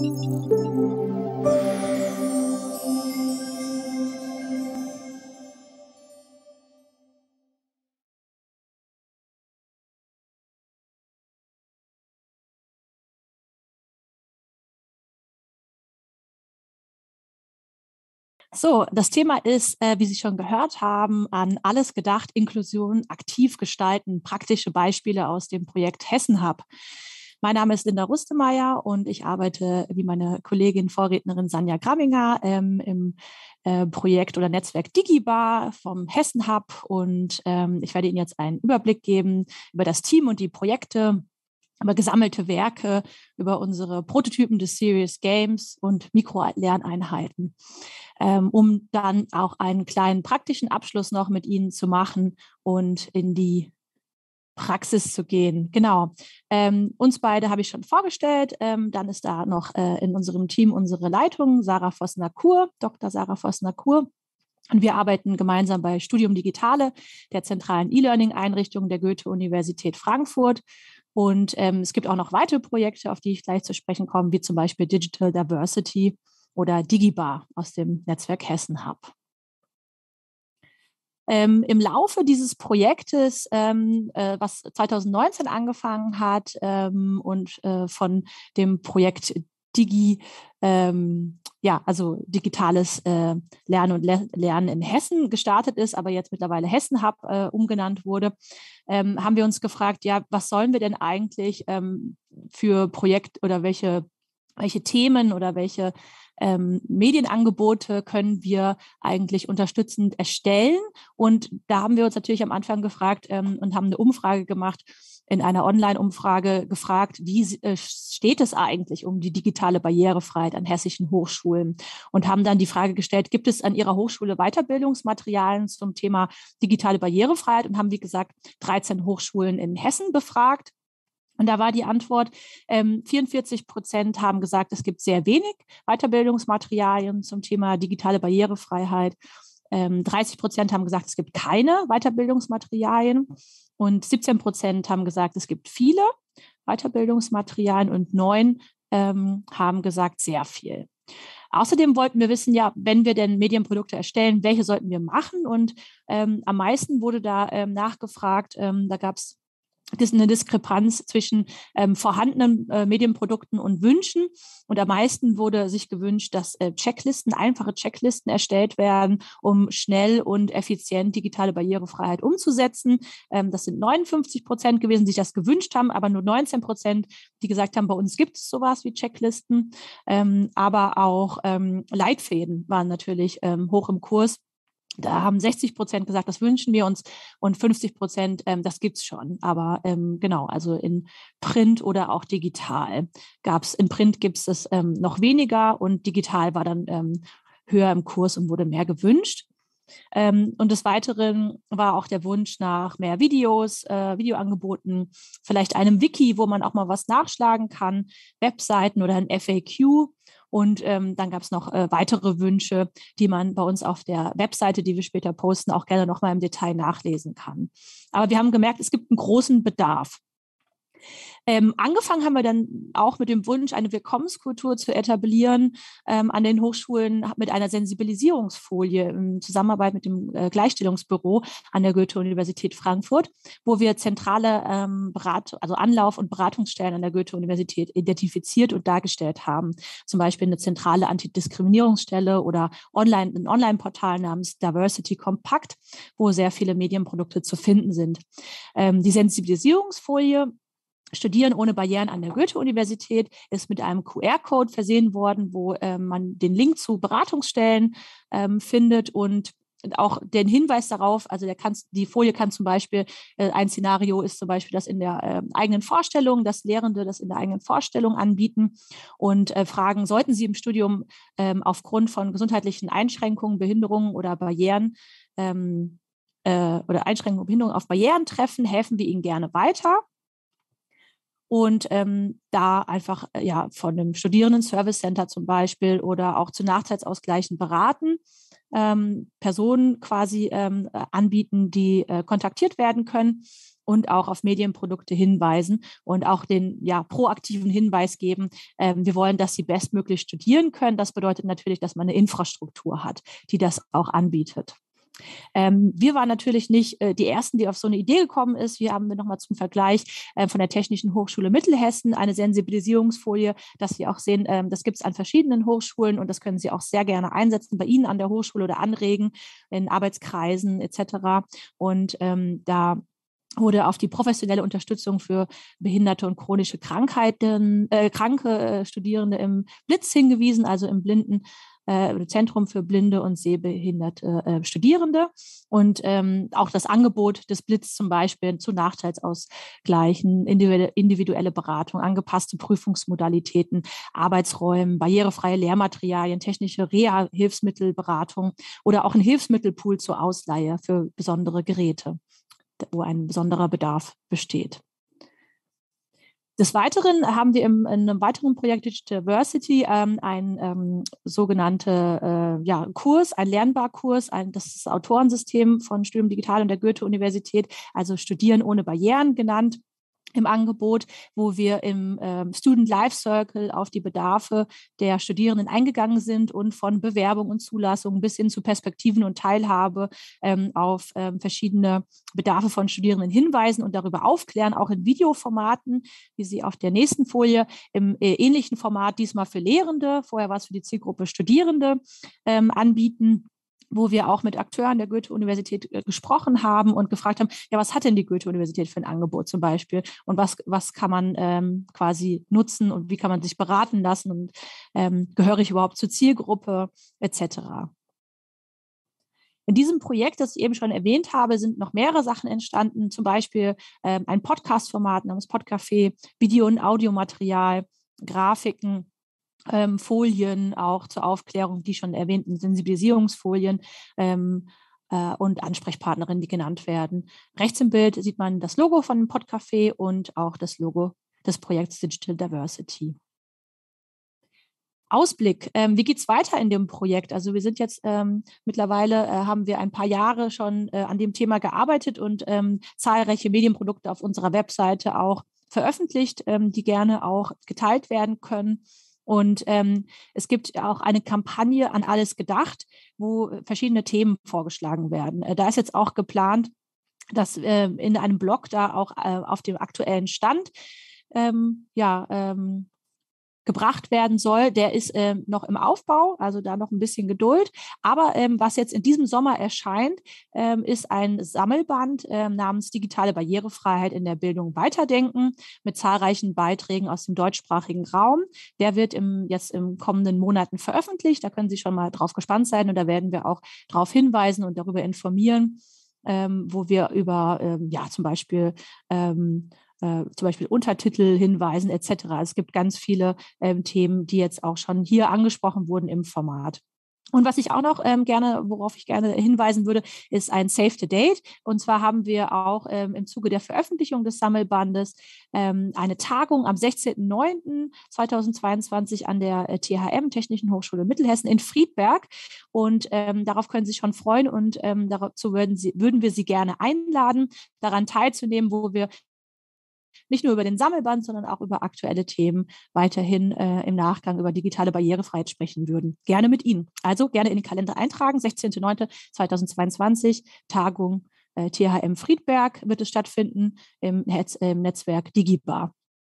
So, das Thema ist, wie Sie schon gehört haben, an alles gedacht, Inklusion aktiv gestalten, praktische Beispiele aus dem Projekt Hessen Hub. Mein Name ist Linda Rustemeyer und ich arbeite, wie meine Kollegin, Vorrednerin Sanja Gramminger, im Projekt oder Netzwerk DigiBar vom Hessen Hub. Und ich werde Ihnen jetzt einen Überblick geben über das Team und die Projekte, über gesammelte Werke, über unsere Prototypen des Serious Games und Mikrolerneinheiten, um dann auch einen kleinen praktischen Abschluss noch mit Ihnen zu machen und in die Praxis zu gehen. Genau. Uns beide habe ich schon vorgestellt. Dann ist da noch in unserem Team unsere Leitung, Sarah Vossner-Kur, Dr. Sarah Vossner-Kur. Und wir arbeiten gemeinsam bei Studium Digitale, der zentralen E-Learning-Einrichtung der Goethe-Universität Frankfurt. Und es gibt auch noch weitere Projekte, auf die ich gleich zu sprechen komme, wie zum Beispiel Digital Diversity oder DigiBar aus dem Netzwerk Hessen Hub. Im Laufe dieses Projektes, was 2019 angefangen hat und von dem Projekt also digitales Lernen und Lernen in Hessen gestartet ist, aber jetzt mittlerweile Hessen Hub umgenannt wurde, haben wir uns gefragt, ja, was sollen wir denn eigentlich für Projekt oder welche Themen oder welche Medienangebote können wir eigentlich unterstützend erstellen? Und da haben wir uns natürlich am Anfang gefragt und haben eine Umfrage gemacht, in einer Online-Umfrage gefragt, wie steht es eigentlich um die digitale Barrierefreiheit an hessischen Hochschulen? Und haben dann die Frage gestellt, gibt es an Ihrer Hochschule Weiterbildungsmaterialien zum Thema digitale Barrierefreiheit? Und haben, wie gesagt, 13 Hochschulen in Hessen befragt. Und da war die Antwort, 44% haben gesagt, es gibt sehr wenig Weiterbildungsmaterialien zum Thema digitale Barrierefreiheit. 30% haben gesagt, es gibt keine Weiterbildungsmaterialien. Und 17% haben gesagt, es gibt viele Weiterbildungsmaterialien und 9 haben gesagt, sehr viel. Außerdem wollten wir wissen, ja, wenn wir denn Medienprodukte erstellen, welche sollten wir machen? Und am meisten wurde da nachgefragt, da gab es eine Diskrepanz zwischen vorhandenen Medienprodukten und Wünschen. Und am meisten wurde sich gewünscht, dass einfache Checklisten erstellt werden, um schnell und effizient digitale Barrierefreiheit umzusetzen. Das sind 59% gewesen, die sich das gewünscht haben, aber nur 19%, die gesagt haben, bei uns gibt es sowas wie Checklisten. Aber auch Leitfäden waren natürlich hoch im Kurs. Da haben 60% gesagt, das wünschen wir uns und 50%, das gibt's schon. Aber genau, also in Print oder auch digital gab's. In Print gibt es noch weniger und digital war dann höher im Kurs und wurde mehr gewünscht. Und des Weiteren war auch der Wunsch nach mehr Videos, Videoangeboten, vielleicht einem Wiki, wo man auch mal was nachschlagen kann, Webseiten oder ein FAQ. Und dann gab es noch weitere Wünsche, die man bei uns auf der Webseite, die wir später posten, auch gerne noch mal im Detail nachlesen kann. Aber wir haben gemerkt, es gibt einen großen Bedarf. Angefangen haben wir dann auch mit dem Wunsch, eine Willkommenskultur zu etablieren an den Hochschulen mit einer Sensibilisierungsfolie in Zusammenarbeit mit dem Gleichstellungsbüro an der Goethe-Universität Frankfurt, wo wir zentrale also Anlauf- und Beratungsstellen an der Goethe-Universität identifiziert und dargestellt haben. Zum Beispiel eine zentrale Antidiskriminierungsstelle oder ein Online-Portal namens Diversity Compact, wo sehr viele Medienprodukte zu finden sind. Die Sensibilisierungsfolie Studieren ohne Barrieren an der Goethe-Universität ist mit einem QR-Code versehen worden, wo man den Link zu Beratungsstellen findet und auch den Hinweis darauf, also die Folie kann zum Beispiel, ein Szenario ist zum Beispiel, das in der eigenen Vorstellung, dass Lehrende das in der eigenen Vorstellung anbieten und fragen, sollten Sie im Studium aufgrund von gesundheitlichen Einschränkungen, Behinderungen oder Barrieren oder Einschränkungen, Behinderungen auf Barrieren treffen, helfen wir Ihnen gerne weiter. Und da einfach von einem Studierenden-Service-Center zum Beispiel oder auch zu Nachteilsausgleichen beraten, Personen quasi anbieten, die kontaktiert werden können. und auch auf Medienprodukte hinweisen und auch den proaktiven Hinweis geben, wir wollen, dass sie bestmöglich studieren können. Das bedeutet natürlich, dass man eine Infrastruktur hat, die das auch anbietet. Wir waren natürlich nicht die Ersten, die auf so eine Idee gekommen ist. Wir haben nochmal zum Vergleich von der Technischen Hochschule Mittelhessen eine Sensibilisierungsfolie, dass Sie auch sehen, das gibt es an verschiedenen Hochschulen und das können Sie auch sehr gerne einsetzen bei Ihnen an der Hochschule oder anregen in Arbeitskreisen etc. Und da wurde auf die professionelle Unterstützung für behinderte und chronische Krankheiten, kranke Studierende im Blitz hingewiesen, also im Zentrum für blinde und sehbehinderte Studierende und auch das Angebot des Blitz zum Beispiel zu Nachteilsausgleichen, individuelle Beratung, angepasste Prüfungsmodalitäten, Arbeitsräumen, barrierefreie Lehrmaterialien, technische Reha-Hilfsmittelberatung oder auch ein Hilfsmittelpool zur Ausleihe für besondere Geräte, wo ein besonderer Bedarf besteht. Des Weiteren haben wir in einem weiteren Projekt Digitalversity ein sogenannte Kurs, ein Lernbarkurs, das ist das Autorensystem von Studium Digital und der Goethe-Universität, also Studieren ohne Barrieren genannt, im Angebot, wo wir im Student Life Circle auf die Bedarfe der Studierenden eingegangen sind und von Bewerbung und Zulassung bis hin zu Perspektiven und Teilhabe auf verschiedene Bedarfe von Studierenden hinweisen und darüber aufklären, auch in Videoformaten, wie Sie auf der nächsten Folie im ähnlichen Format diesmal für Lehrende, vorher war es für die Zielgruppe Studierende, anbieten, wo wir auch mit Akteuren der Goethe-Universität gesprochen haben und gefragt haben, ja, was hat denn die Goethe-Universität für ein Angebot zum Beispiel und was kann man quasi nutzen und wie kann man sich beraten lassen und gehöre ich überhaupt zur Zielgruppe etc. In diesem Projekt, das ich eben schon erwähnt habe, sind noch mehrere Sachen entstanden, zum Beispiel ein Podcast-Format namens Podcafé, Video- und Audiomaterial, Grafiken, Folien auch zur Aufklärung, die schon erwähnten Sensibilisierungsfolien und Ansprechpartnerinnen, die genannt werden. Rechts im Bild sieht man das Logo von dem Podcafé und auch das Logo des Projekts Digital Diversity. Ausblick, wie geht es weiter in dem Projekt? Also wir sind jetzt mittlerweile, haben wir ein paar Jahre schon an dem Thema gearbeitet und zahlreiche Medienprodukte auf unserer Webseite auch veröffentlicht, die gerne auch geteilt werden können. Und es gibt auch eine Kampagne an alles gedacht, wo verschiedene Themen vorgeschlagen werden. Da ist jetzt auch geplant, dass in einem Blog da auch auf dem aktuellen Stand gebracht werden soll, der ist noch im Aufbau, also da noch ein bisschen Geduld. Aber was jetzt in diesem Sommer erscheint, ist ein Sammelband namens Digitale Barrierefreiheit in der Bildung weiterdenken mit zahlreichen Beiträgen aus dem deutschsprachigen Raum. Der wird jetzt im kommenden Monaten veröffentlicht. Da können Sie schon mal drauf gespannt sein und da werden wir auch darauf hinweisen und darüber informieren, wo wir über zum Beispiel Untertitel hinweisen etc. Es gibt ganz viele Themen, die jetzt auch schon hier angesprochen wurden im Format. Und was ich auch noch worauf ich gerne hinweisen würde, ist ein Save the Date. Und zwar haben wir auch im Zuge der Veröffentlichung des Sammelbandes eine Tagung am 16.09.2022 an der THM, Technischen Hochschule Mittelhessen in Friedberg. Und darauf können Sie sich schon freuen und dazu würden wir Sie gerne einladen, daran teilzunehmen, wo wir nicht nur über den Sammelband, sondern auch über aktuelle Themen weiterhin im Nachgang über digitale Barrierefreiheit sprechen würden. Gerne mit Ihnen. Also gerne in den Kalender eintragen. 16.09.2022, Tagung THM Friedberg wird es stattfinden im Netzwerk Digibar.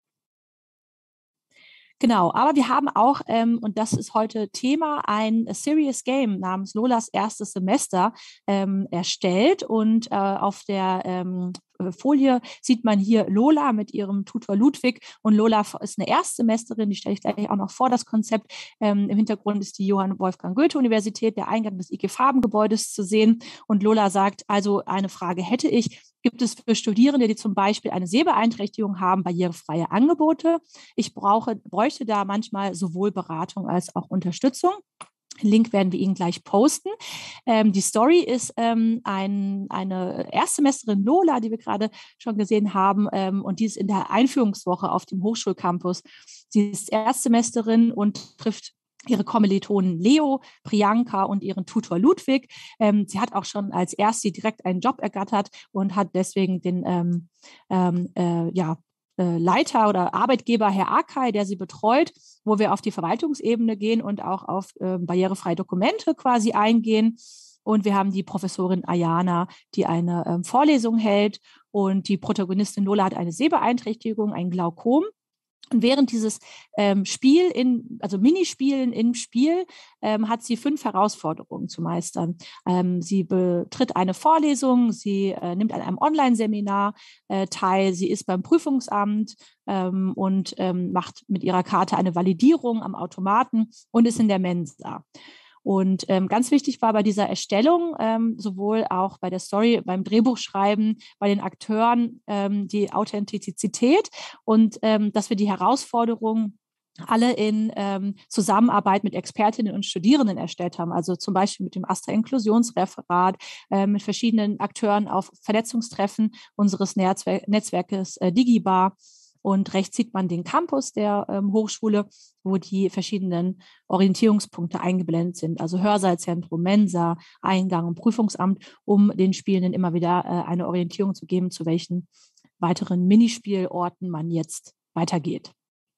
Genau, aber wir haben auch, und das ist heute Thema, ein Serious Game namens Lolas erstes Semester erstellt. Und auf der Folie sieht man hier Lola mit ihrem Tutor Ludwig. Und Lola ist eine Erstsemesterin, die stelle ich gleich auch noch vor, das Konzept. Im Hintergrund ist die Johann Wolfgang Goethe-Universität, der Eingang des IG Farben-Gebäudes zu sehen. Und Lola sagt, also eine Frage hätte ich, gibt es für Studierende, die zum Beispiel eine Sehbeeinträchtigung haben, barrierefreie Angebote? Ich bräuchte da manchmal sowohl Beratung als auch Unterstützung. Den Link werden wir Ihnen gleich posten. Die Story ist eine Erstsemesterin Lola, die wir gerade schon gesehen haben, und die ist in der Einführungswoche auf dem Hochschulcampus. Sie ist Erstsemesterin und trifft ihre Kommilitonen Leo, Priyanka und ihren Tutor Ludwig. Sie hat auch schon als Erste direkt einen Job ergattert und hat deswegen den Leiter oder Arbeitgeber, Herr Akay, der sie betreut, wo wir auf die Verwaltungsebene gehen und auch auf barrierefreie Dokumente quasi eingehen. Und wir haben die Professorin Ayana, die eine Vorlesung hält. Und die Protagonistin Lola hat eine Sehbeeinträchtigung, ein Glaukom. Und während dieses Minispielen im Spiel hat sie 5 Herausforderungen zu meistern. Sie betritt eine Vorlesung, sie nimmt an einem Online-Seminar teil, sie ist beim Prüfungsamt und macht mit ihrer Karte eine Validierung am Automaten und ist in der Mensa. Und ganz wichtig war bei dieser Erstellung, sowohl auch bei der Story, beim Drehbuchschreiben, bei den Akteuren, die Authentizität und dass wir die Herausforderungen alle in Zusammenarbeit mit Expertinnen und Studierenden erstellt haben. Also zum Beispiel mit dem AStA-Inklusionsreferat, mit verschiedenen Akteuren auf Vernetzungstreffen unseres Netzwerkes Digibar. Und rechts sieht man den Campus der Hochschule, wo die verschiedenen Orientierungspunkte eingeblendet sind. Also Hörsaalzentrum, Mensa, Eingang und Prüfungsamt, um den Spielenden immer wieder eine Orientierung zu geben, zu welchen weiteren Minispielorten man jetzt weitergeht.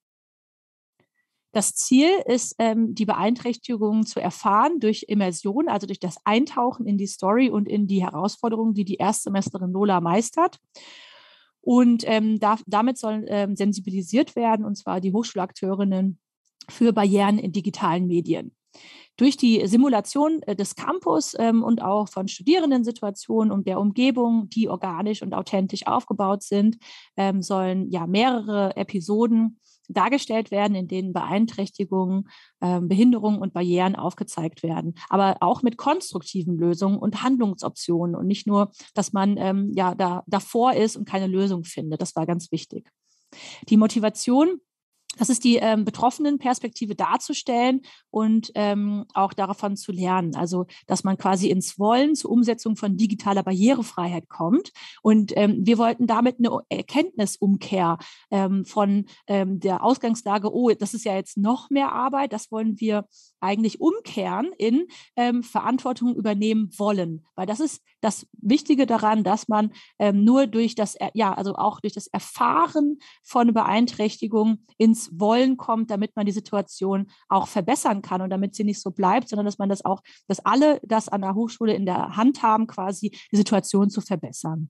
Das Ziel ist, die Beeinträchtigungen zu erfahren durch Immersion, also durch das Eintauchen in die Story und in die Herausforderungen, die die Erstsemesterin Lola meistert. Und damit sollen sensibilisiert werden, und zwar die Hochschulakteurinnen für Barrieren in digitalen Medien. Durch die Simulation des Campus und auch von Studierendensituationen und der Umgebung, die organisch und authentisch aufgebaut sind, sollen ja mehrere Episoden dargestellt werden, in denen Beeinträchtigungen, Behinderungen und Barrieren aufgezeigt werden, aber auch mit konstruktiven Lösungen und Handlungsoptionen und nicht nur, dass man davor ist und keine Lösung findet. Das war ganz wichtig. Die Motivation, das ist die Betroffenenperspektive darzustellen und auch davon zu lernen. Also, dass man quasi ins Wollen zur Umsetzung von digitaler Barrierefreiheit kommt. Und wir wollten damit eine Erkenntnisumkehr von der Ausgangslage, oh, das ist ja jetzt noch mehr Arbeit, das wollen wir eigentlich umkehren in Verantwortung übernehmen wollen. Weil das ist das Wichtige daran, dass man nur durch das, auch durch das Erfahren von Beeinträchtigung ins Wollen kommt, damit man die Situation auch verbessern kann und damit sie nicht so bleibt, sondern dass man das auch, dass alle das an der Hochschule in der Hand haben, quasi die Situation zu verbessern.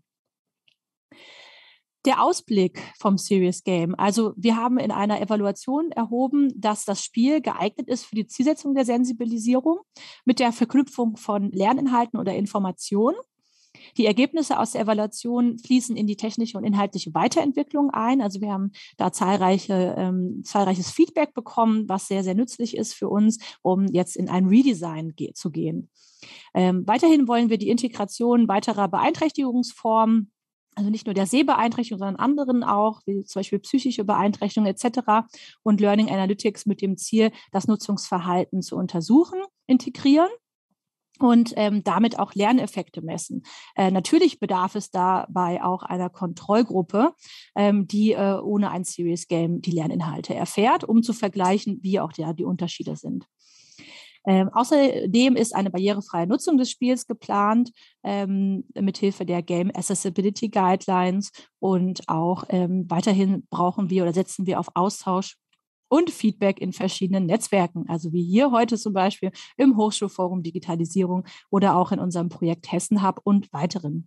Der Ausblick vom Serious Game. Also wir haben in einer Evaluation erhoben, dass das Spiel geeignet ist für die Zielsetzung der Sensibilisierung mit der Verknüpfung von Lerninhalten oder Informationen. Die Ergebnisse aus der Evaluation fließen in die technische und inhaltliche Weiterentwicklung ein. Also wir haben da zahlreiches Feedback bekommen, was sehr, sehr nützlich ist für uns, um jetzt in ein Redesign zu gehen. Weiterhin wollen wir die Integration weiterer Beeinträchtigungsformen, also nicht nur der Sehbeeinträchtigung, sondern anderen auch, wie zum Beispiel psychische Beeinträchtigungen etc. und Learning Analytics mit dem Ziel, das Nutzungsverhalten zu untersuchen, integrieren und damit auch Lerneffekte messen. Natürlich bedarf es dabei auch einer Kontrollgruppe, die ohne ein Serious Game die Lerninhalte erfährt, um zu vergleichen, wie auch die Unterschiede sind. Außerdem ist eine barrierefreie Nutzung des Spiels geplant, mithilfe der Game Accessibility Guidelines und auch weiterhin setzen wir auf Austausch und Feedback in verschiedenen Netzwerken, also wie hier heute zum Beispiel im Hochschulforum Digitalisierung oder auch in unserem Projekt Hessen Hub und weiteren.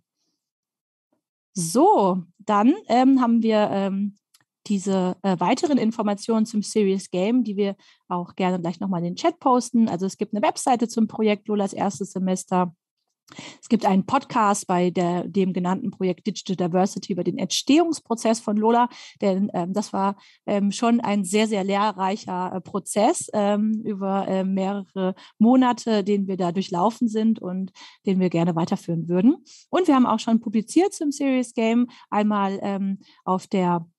So, dann haben wir diese weiteren Informationen zum Serious Game, die wir auch gerne gleich nochmal in den Chat posten. Also es gibt eine Webseite zum Projekt Lolas erstes Semester. Es gibt einen Podcast bei dem genannten Projekt Digital Diversity über den Entstehungsprozess von Lola, denn das war schon ein sehr, sehr lehrreicher Prozess über mehrere Monate, den wir da durchlaufen sind und den wir gerne weiterführen würden. Und wir haben auch schon publiziert zum Serious Game, einmal auf der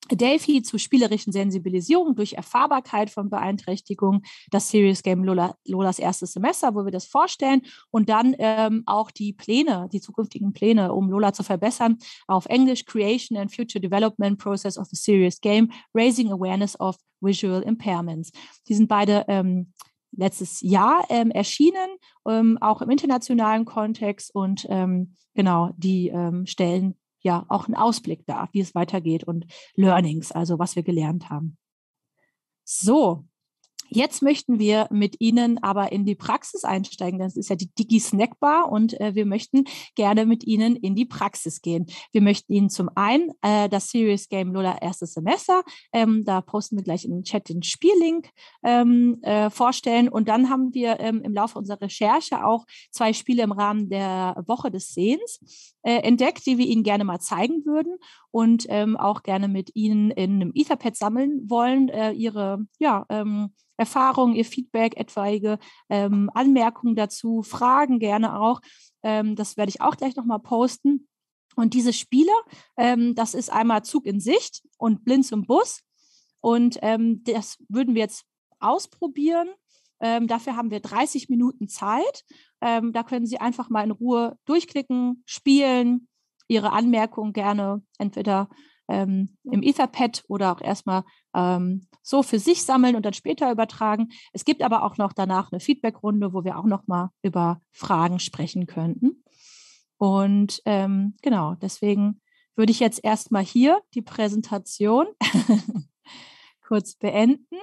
Delphi zur spielerischen Sensibilisierung durch Erfahrbarkeit von Beeinträchtigungen, das Serious Game Lolas erstes Semester, wo wir das vorstellen und dann auch die Pläne, die zukünftigen Pläne, um Lola zu verbessern, auf Englisch: Creation and Future Development Process of the Serious Game, Raising Awareness of Visual Impairments. Die sind beide letztes Jahr erschienen, auch im internationalen Kontext und genau, die stellen ja auch einen Ausblick dar, wie es weitergeht und Learnings, also was wir gelernt haben. So, jetzt möchten wir mit Ihnen aber in die Praxis einsteigen. Das ist ja die Digi-Snackbar und wir möchten gerne mit Ihnen in die Praxis gehen. Wir möchten Ihnen zum einen das Serious Game Lola erstes Semester, da posten wir gleich in den Chat den Spiellink, vorstellen. Und dann haben wir im Laufe unserer Recherche auch 2 Spiele im Rahmen der Woche des Sehens entdeckt, die wir Ihnen gerne mal zeigen würden und auch gerne mit Ihnen in einem Etherpad sammeln wollen, Ihre Erfahrungen, Ihr Feedback, etwaige Anmerkungen dazu, Fragen gerne auch. Das werde ich auch gleich nochmal posten. Und diese Spiele, das ist einmal Zug in Sicht und Blind zum Bus. Und das würden wir jetzt ausprobieren. Dafür haben wir 30 Minuten Zeit. Da können Sie einfach mal in Ruhe durchklicken, spielen, Ihre Anmerkungen gerne entweder im Etherpad oder auch erstmal so für sich sammeln und dann später übertragen. Es gibt aber auch noch danach eine Feedbackrunde, wo wir auch noch mal über Fragen sprechen könnten. Und genau, deswegen würde ich jetzt erstmal hier die Präsentation kurz beenden.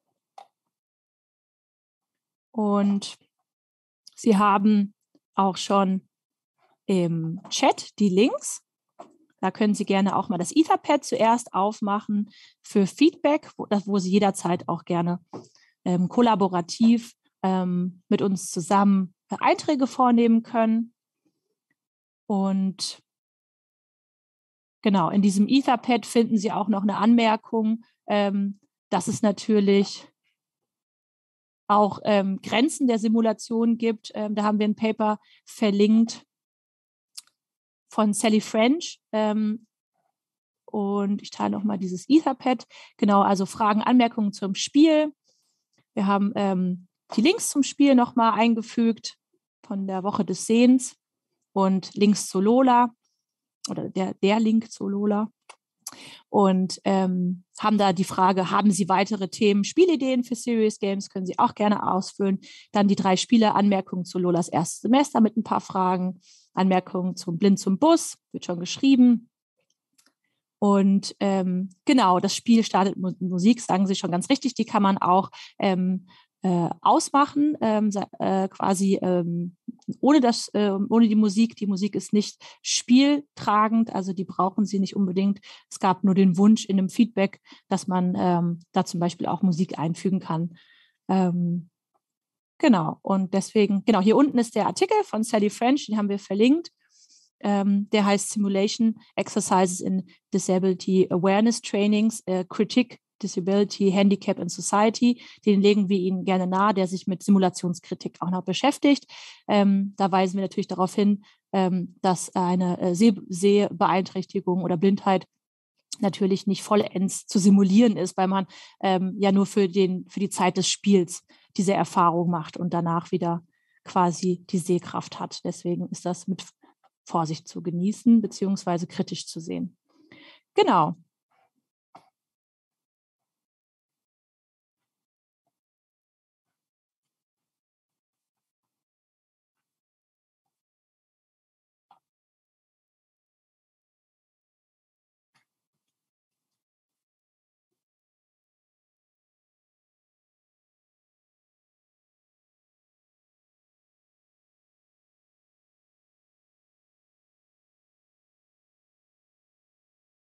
Und Sie haben auch schon im Chat die Links. Da können Sie gerne auch mal das Etherpad zuerst aufmachen für Feedback, wo Sie jederzeit auch gerne kollaborativ mit uns zusammen Einträge vornehmen können. Und genau, in diesem Etherpad finden Sie auch noch eine Anmerkung, dass es natürlich auch Grenzen der Simulation gibt. Da haben wir ein Paper verlinkt von Sally French. Und ich teile nochmal dieses Etherpad. Genau, also Fragen, Anmerkungen zum Spiel. Wir haben die Links zum Spiel nochmal eingefügt von der Woche des Sehens und Links zu Lola oder der Link zu Lola. Und haben da die Frage, haben Sie weitere Themen, Spielideen für Serious Games, können Sie auch gerne ausfüllen. Dann die 3 Spiele, Anmerkungen zu Lolas erstes Semester mit ein paar Fragen, Anmerkungen zum Blind zum Bus, wird schon geschrieben. Und genau, das Spiel startet mit Musik, sagen Sie schon ganz richtig, die kann man auch ausmachen, quasi ohne die Musik. Die Musik ist nicht spieltragend, also die brauchen Sie nicht unbedingt. Es gab nur den Wunsch in einem Feedback, dass man da zum Beispiel auch Musik einfügen kann. Genau, und deswegen, genau, hier unten ist der Artikel von Sally French, den haben wir verlinkt. Der heißt Simulation Exercises in Disability Awareness Trainings, Critique, Disability, Handicap in Society. Den legen wir Ihnen gerne nahe, der sich mit Simulationskritik auch noch beschäftigt. Da weisen wir natürlich darauf hin, dass eine Sehbeeinträchtigung oder Blindheit natürlich nicht vollends zu simulieren ist, weil man ja nur für die Zeit des Spiels diese Erfahrung macht und danach wieder quasi die Sehkraft hat. Deswegen ist das mit Vorsicht zu genießen, beziehungsweise kritisch zu sehen. Genau.